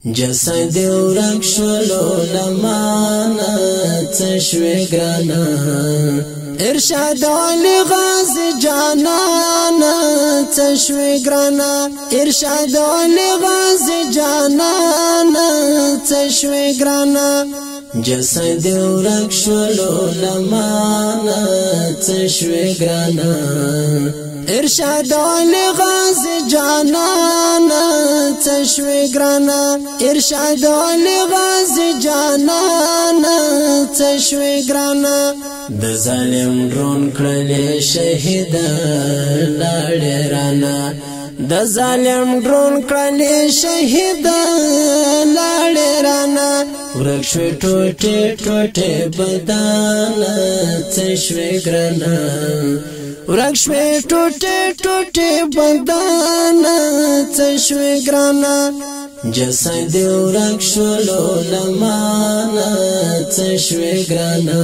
جسد ورک شولو لمانا تشوی گرانا ارشاد علی غازی جانانا تشوی گرانا ارشاد علی غازی جانانا تشوی گرانا جسد ورک شولو لمانا تشوی گرانا ارشاد علی غازی جانانا تشوی گرانا ارشاد علی غازی جانانا تشوی گرانا د ظالم درون کړل شهید لاړ رانا د ظالم درون کړل شهید لاړ رانا ورک شوی ټوټه ټوټه بدن تشوی گرانا ورک شوی ټوټه ټوټه بدن تشوی گرانا جسد ورک شولو لمانا تشوی گرانا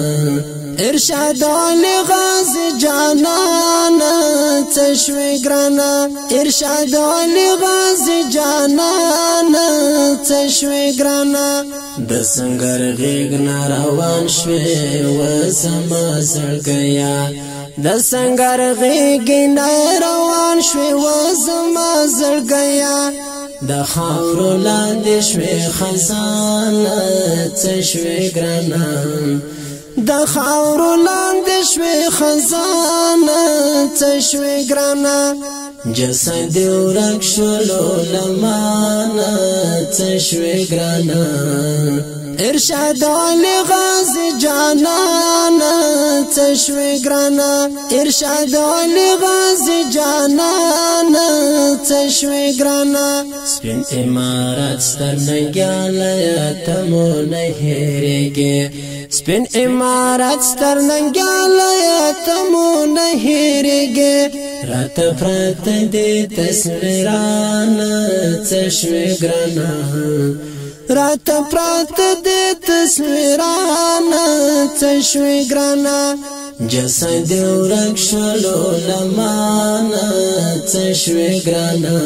ارشاد علی غازی جانانا تشوی گرانا ارشاد علی غازی جانانا تشوی گرانا د سنگر غیگ ناروان شوی و زما زړګیا د سنگر غیگ ناروان شوی و زما زړګیا د خاورو لاندې شوی خزانه تشوی گرانا د خاورو لاندې شوی خزانه تشوی گرانا جسد ورک شولو لمانا تشوی گرانا ارشاد علی غازی جانانا تشوی گرانا ارشاد علی غازی جانانا تشوی گرانا سپین امارت ستر ننگیالا تمو نهیرگی سپین امارت ستر ننگیالا تمو نهیرگی رات پرات دی تصویرانا تشوی گرانا رات پرات دی تصویرانا تشوی گرانا جسد ورک شولو لمانا تشوی گرانا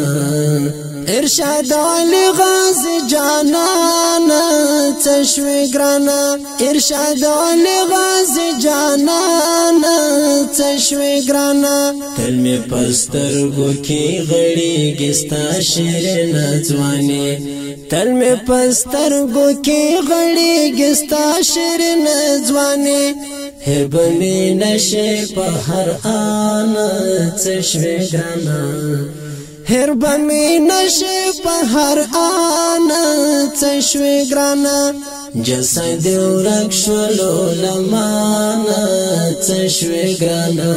ارشاد علی غازی جانانا تشوی گرانا ارشاد علی غازی جانانا تشوی گرانا تل می پسترگو کی غړیږي ستا شیرین ځواني تل می پسترگو کی غړیږي ستا شیرین ځواني هر بمی نشه په هر آن تشوی گرانا هر بمی نشه په هر آن تشوی گرانا جسد ورک شولو لمانا تشوی گرانا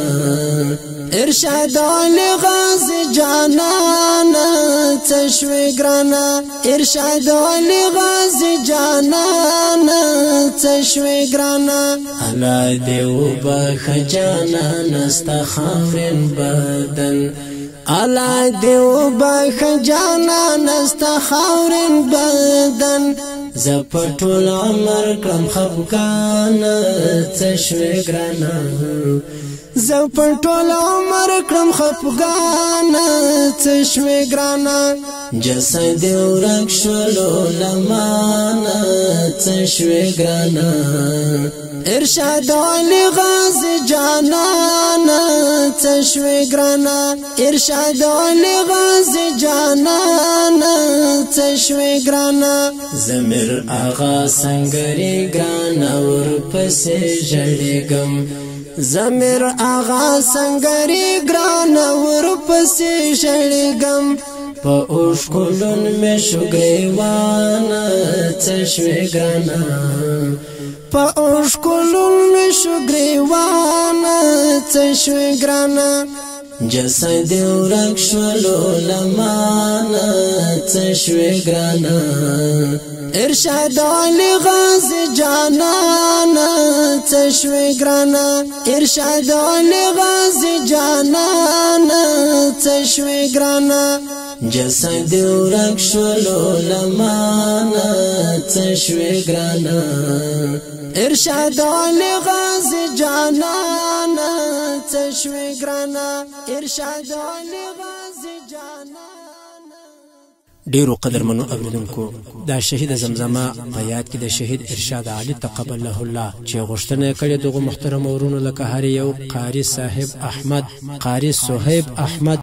ارشاد علی غازی جانانا تشوی گرانا ارشاد علی غازی جانانا تشوی گرانا الله دیو بخ جانانا ستا خاورین بدن الله دیو بخ جانانا ستا خاورین بدن زپټول عمر کړم خفقان تشوی گرانا زپټول عمر کړم خفقان تشوی گرانا جسد ورک شولو لمانا تشوی گرانا ارشاد علی غازی جانانا تشوی گرانا ارشاد علی غازی جانانا تشوی گرانا زمیر آغا سنگری گرانا ورپسې ژړېږم زمیر آغا سنگری گرانا ورپسې ژړېږم په اوښکلون مې شو ګریوانه تشوی گرانا په اوښکلون مې شو ګریوانه تشوی گرانا جسد ورک شولو لمانا تشوی گرانا ارشاد علی غازی جانانا تشوی گرانا ارشاد علی غازی جانانا تشوی گرانا جسد ورک شولو لمانا تشوی گرانا ارشاد علی غازی جانانا تشوی گرانا ارشاد علی غازی جانانا ډیرو قدرمنو اوریدونکو دا شهید زمزمه په یاد کې د شهید ارشاد علي تقبله الله چې غوښتنه کړې دغه محترم ورونو لکه هر یو قاری صاحب احمد، قاری صہیب احمد،